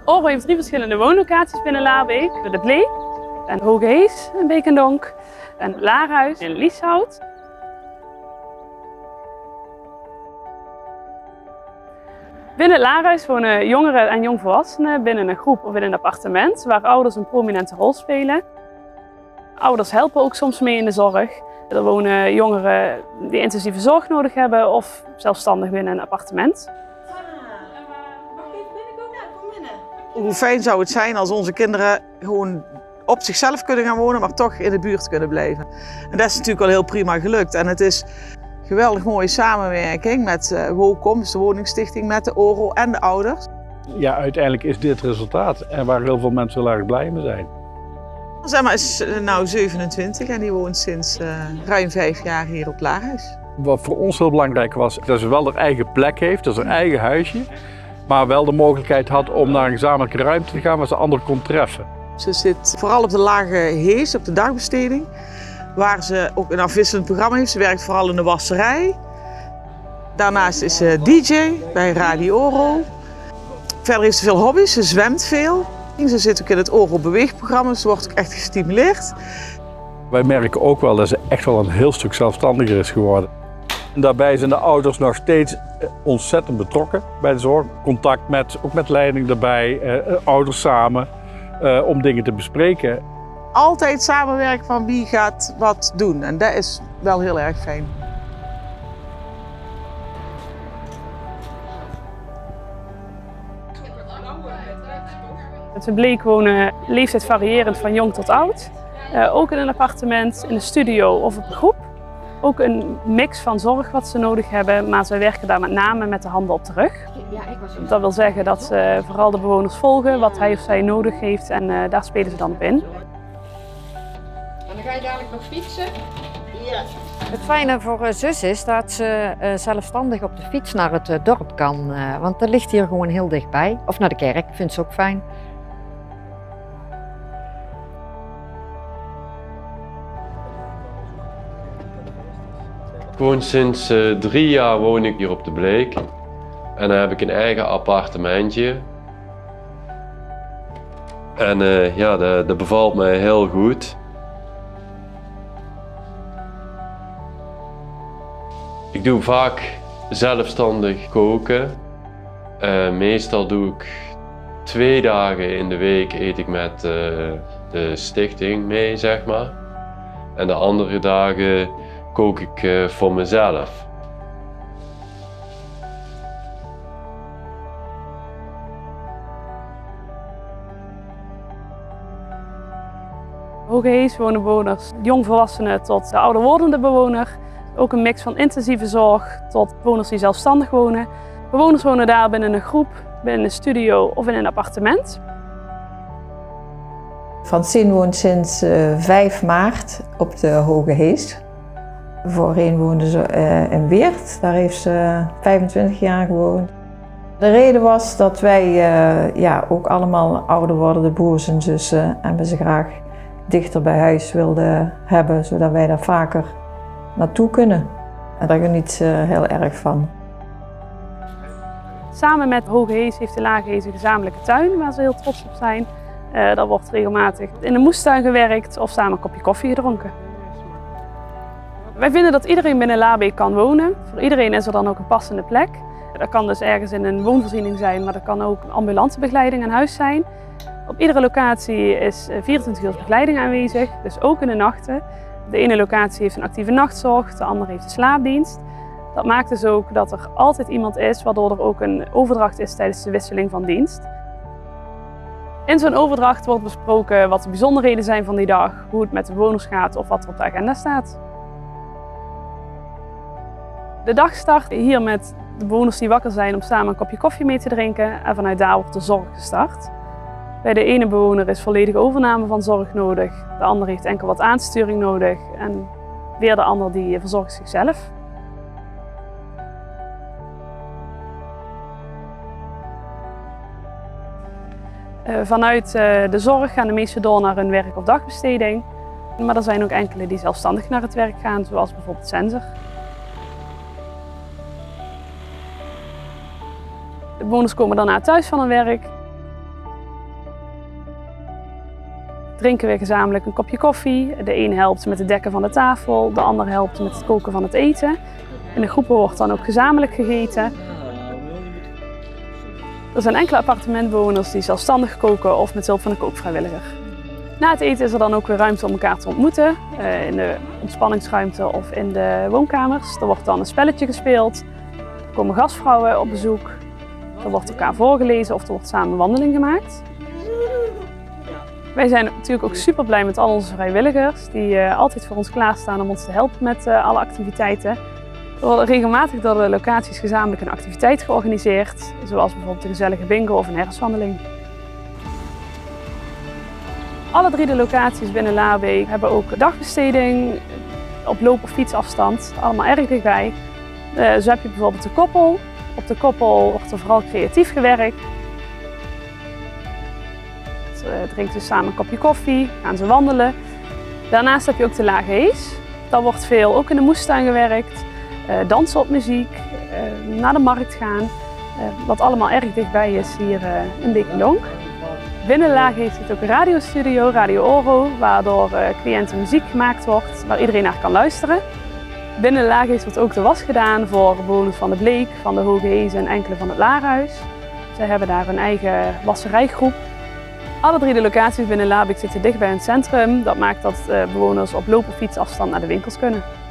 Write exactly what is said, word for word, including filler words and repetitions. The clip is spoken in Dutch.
Oro heeft drie verschillende woonlocaties binnen Laarbeek. De Bleek, en Hoge Hees in Beekendonk, en Laarhuis in Lieshout. Binnen het Laarhuis wonen jongeren en jongvolwassenen binnen een groep of in een appartement waar ouders een prominente rol spelen. Ouders helpen ook soms mee in de zorg. Er wonen jongeren die intensieve zorg nodig hebben of zelfstandig binnen een appartement. Hoe fijn zou het zijn als onze kinderen gewoon op zichzelf kunnen gaan wonen, maar toch in de buurt kunnen blijven. En dat is natuurlijk al heel prima gelukt. En het is een geweldig mooie samenwerking met uh, WOCOM, dus de woningstichting, met de Oro en de ouders. Ja, uiteindelijk is dit het resultaat en waar heel veel mensen heel erg blij mee zijn. Emma is nu zevenentwintig en die woont sinds uh, ruim vijf jaar hier op Laarhuis. Wat voor ons heel belangrijk was, dat ze wel haar eigen plek heeft, dat is haar eigen huisje. Maar wel de mogelijkheid had om naar een gezamenlijke ruimte te gaan waar ze anderen kon treffen. Ze zit vooral op de Lage Hees, op de dagbesteding, waar ze ook een afwisselend programma heeft. Ze werkt vooral in de wasserij. Daarnaast is ze D J bij Radio Oro. Verder heeft ze veel hobby's, ze zwemt veel. Ze zit ook in het Oro beweegprogramma, ze wordt ook echt gestimuleerd. Wij merken ook wel dat ze echt wel een heel stuk zelfstandiger is geworden. En daarbij zijn de ouders nog steeds ontzettend betrokken bij de zorg. Contact met, ook met leiding erbij, eh, ouders samen, eh, om dingen te bespreken. Altijd samenwerken van wie gaat wat doen en dat is wel heel erg fijn. Te Bleek wonen leeftijd variërend van jong tot oud. Uh, ook in een appartement, in een studio of op een groep. Ook een mix van zorg wat ze nodig hebben, maar ze werken daar met name met de handen op de rug. Dat wil zeggen dat ze vooral de bewoners volgen, wat hij of zij nodig heeft en uh, daar spelen ze dan op in. En dan ga je dadelijk nog fietsen? Ja. Het fijne voor zus is dat ze uh, zelfstandig op de fiets naar het uh, dorp kan, uh, want dat ligt hier gewoon heel dichtbij. Of naar de kerk, vindt ze ook fijn. Gewoon sinds uh, drie jaar woon ik hier op de Bleek. En dan heb ik een eigen appartementje. En uh, ja, dat, dat bevalt mij heel goed. Ik doe vaak zelfstandig koken. Uh, meestal doe ik twee dagen in de week eet ik met uh, de stichting mee, zeg maar. En de andere dagen kook ik uh, voor mezelf. Hoge Hees wonen bewoners, jongvolwassenen tot de ouder wordende bewoner. Ook een mix van intensieve zorg tot bewoners die zelfstandig wonen. Bewoners wonen daar binnen een groep, binnen een studio of in een appartement. Francine woont sinds uh, vijf maart op de Hoge Hees. Voorheen woonde ze uh, in Weert, daar heeft ze vijfentwintig jaar gewoond. De reden was dat wij uh, ja, ook allemaal ouder worden, de broers en zussen, en we ze graag dichter bij huis wilden hebben, zodat wij daar vaker naartoe kunnen. En daar geniet ze heel erg van. Samen met Hoge Hees heeft de Lage Hees een gezamenlijke tuin waar ze heel trots op zijn. Uh, daar wordt regelmatig in de moestuin gewerkt of samen een kopje koffie gedronken. Wij vinden dat iedereen binnen Laarbeek kan wonen. Voor iedereen is er dan ook een passende plek. Dat kan dus ergens in een woonvoorziening zijn, maar dat kan ook ambulante begeleiding aan huis zijn. Op iedere locatie is vierentwintig uur begeleiding aanwezig, dus ook in de nachten. De ene locatie heeft een actieve nachtzorg, de andere heeft een slaapdienst. Dat maakt dus ook dat er altijd iemand is, waardoor er ook een overdracht is tijdens de wisseling van dienst. In zo'n overdracht wordt besproken wat de bijzonderheden zijn van die dag, hoe het met de bewoners gaat of wat er op de agenda staat. De dag start hier met de bewoners die wakker zijn om samen een kopje koffie mee te drinken en vanuit daar wordt de zorg gestart. Bij de ene bewoner is volledige overname van zorg nodig, de ander heeft enkel wat aansturing nodig en weer de ander die verzorgt zichzelf. Uh, vanuit uh, de zorg gaan de meesten door naar hun werk- of dagbesteding, maar er zijn ook enkele die zelfstandig naar het werk gaan, zoals bijvoorbeeld Sensor. De bewoners komen daarna thuis van hun werk. drinken we gezamenlijk een kopje koffie. De een helpt met het dekken van de tafel, de ander helpt met het koken van het eten. In de groepen wordt dan ook gezamenlijk gegeten. Er zijn enkele appartementbewoners die zelfstandig koken of met hulp van een kookvrijwilliger. Na het eten is er dan ook weer ruimte om elkaar te ontmoeten. Uh, in de ontspanningsruimte of in de woonkamers. Er wordt dan een spelletje gespeeld. Er komen gastvrouwen op bezoek. Er wordt elkaar voorgelezen of er wordt samen wandeling gemaakt. Wij zijn natuurlijk ook super blij met al onze vrijwilligers die uh, altijd voor ons klaarstaan om ons te helpen met uh, alle activiteiten. Er worden regelmatig door de locaties gezamenlijk een activiteit georganiseerd, zoals bijvoorbeeld een gezellige bingo of een herfstwandeling. Alle drie de locaties binnen Laarbeek hebben ook dagbesteding op loop- of fietsafstand, allemaal erg dichtbij. Uh, zo heb je bijvoorbeeld de Koppel. Op de Koppel wordt er vooral creatief gewerkt. Uh, drinken ze samen een kopje koffie, gaan ze wandelen. Daarnaast heb je ook de Lage Hees. Daar wordt veel ook in de moestuin gewerkt. Uh, dansen op muziek, uh, naar de markt gaan. Uh, wat allemaal erg dichtbij is hier uh, in Beek en Donk. Binnen de Lage Hees zit ook een radiostudio, Radio Oro, waardoor uh, cliënten muziek gemaakt wordt, waar iedereen naar kan luisteren. Binnen de Lage Hees wordt ook de was gedaan voor bewoners van de Bleek, van de Hoge Hees en enkele van het Laarhuis. Zij hebben daar een eigen wasserijgroep. Alle drie de locaties binnen Laarbeek zitten dicht bij het centrum. Dat maakt dat uh, bewoners op loop- of fietsafstand naar de winkels kunnen.